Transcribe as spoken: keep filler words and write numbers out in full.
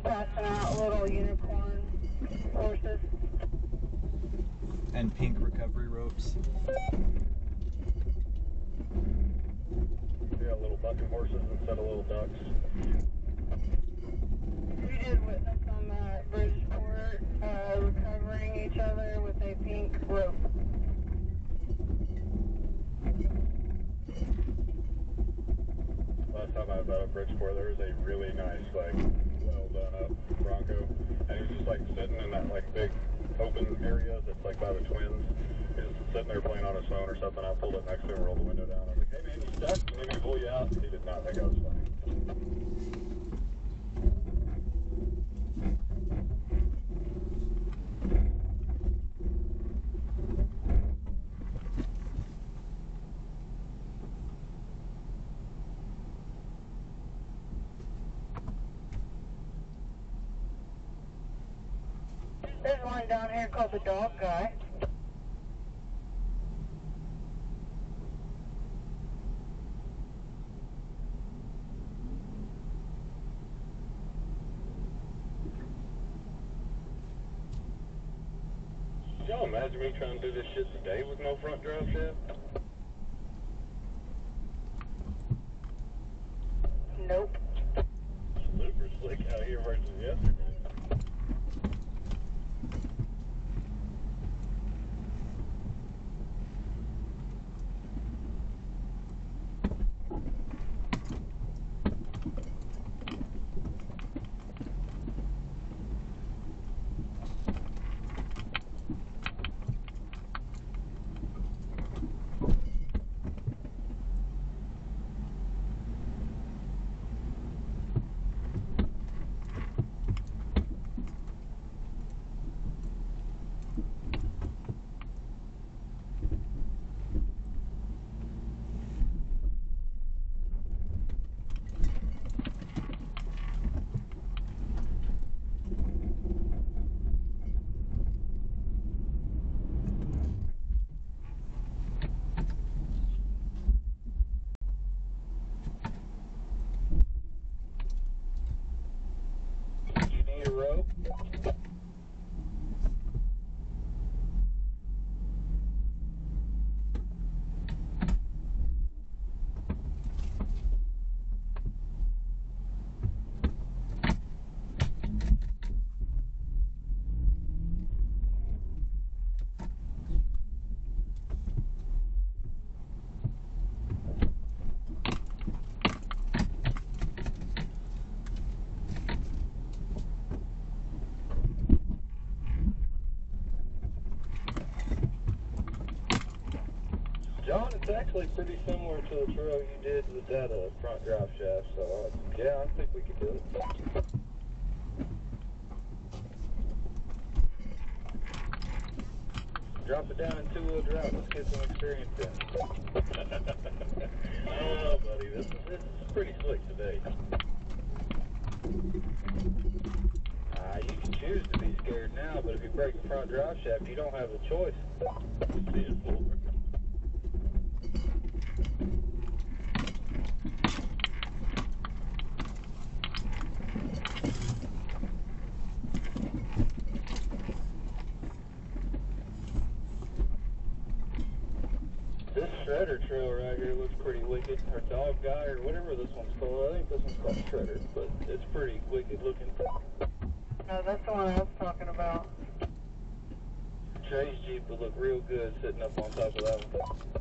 passing out little unicorn horses. And pink recovery ropes. Yeah, little bucking horses instead of little ducks. We did witness them at Bridgeport uh, recovering each other with a pink rope. Last time I was out at Bridgeport, there was a really nice, like, well done up Bronco, and he was just like sitting in that like big open area that's like by the twins. He was sitting there playing on his phone or something. I pulled up next to him, rolled the window down. I was like, "Hey man, you stuck? You need me to pull you out?" He did not think I was funny. There's one down here called the Dog Guy. Could y'all imagine me trying to do this shit today with no front drive shaft? Nope. Super slick out here versus yesterday. A rope. John, it's actually pretty similar to the trail you did with that uh, front drive shaft, so uh, yeah, I think we could do it. Drop it down in two-wheel drive, let's get some experience in. I don't know, buddy, this is, this is pretty slick today. Uh, you can choose to be scared now, but if you break the front drive shaft, you don't have a choice. See it forward. This Shredder trail right here looks pretty wicked, or Dog Guy, or whatever this one's called. I think this one's called Shredder, but it's pretty wicked looking. No, that's the one I was talking about. Trey's Jeep would look real good sitting up on top of that one.